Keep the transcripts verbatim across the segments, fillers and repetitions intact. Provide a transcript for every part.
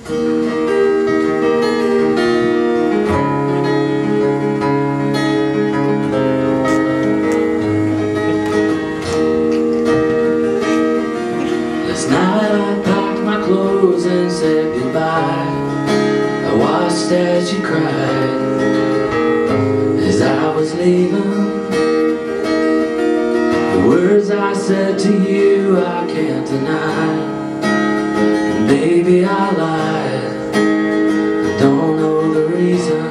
Last night I packed my clothes and said goodbye. I watched as you cried as I was leaving. The words I said to you I can't deny. And baby, I lied, I don't know the reason.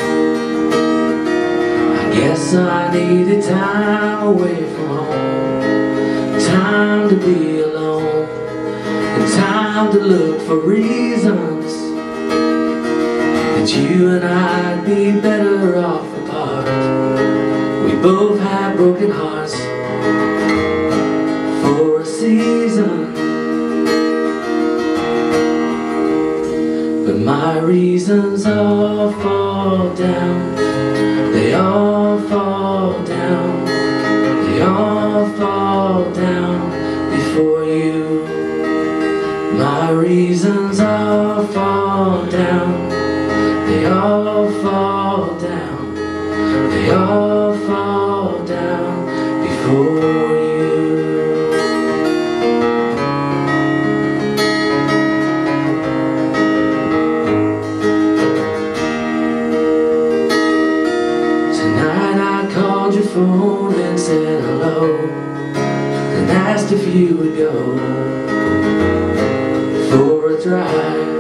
I guess I needed time away from home, time to be alone, and time to look for reasons that you and I'd be better off apart. We both had broken hearts for a season, but my reasons all fall down. They all fall down. They all fall down before you. My reasons all fall down. They all fall down. They all fall down before you. Tonight I called your phone and said hello, and asked if you would go for a drive.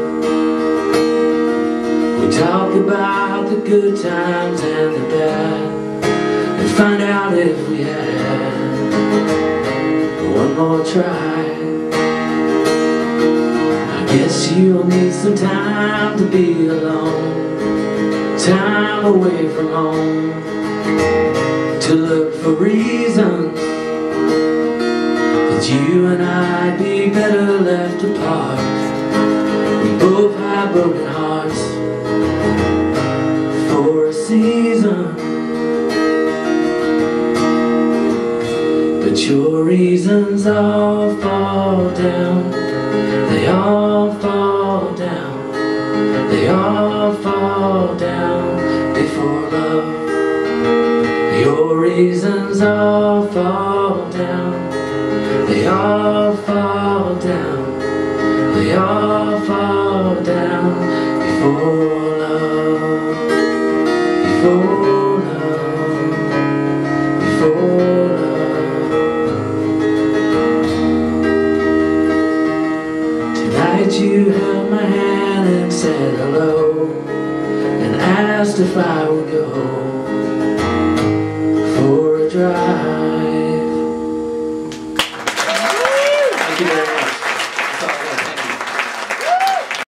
We talk about the good times and the bad, and find out if we had one more try. I guess you'll need some time to be alone, time away from home, to look for reasons that you and I'd be better left apart. We both have broken hearts for a season, but your reasons all fall down. They all fall down. They all fall down before love. Your reasons all fall down. They all fall down. They all fall down before love. Before love. Before love. Tonight you held my hand and said hello, and asked if I would go for a drive. Thank you very much.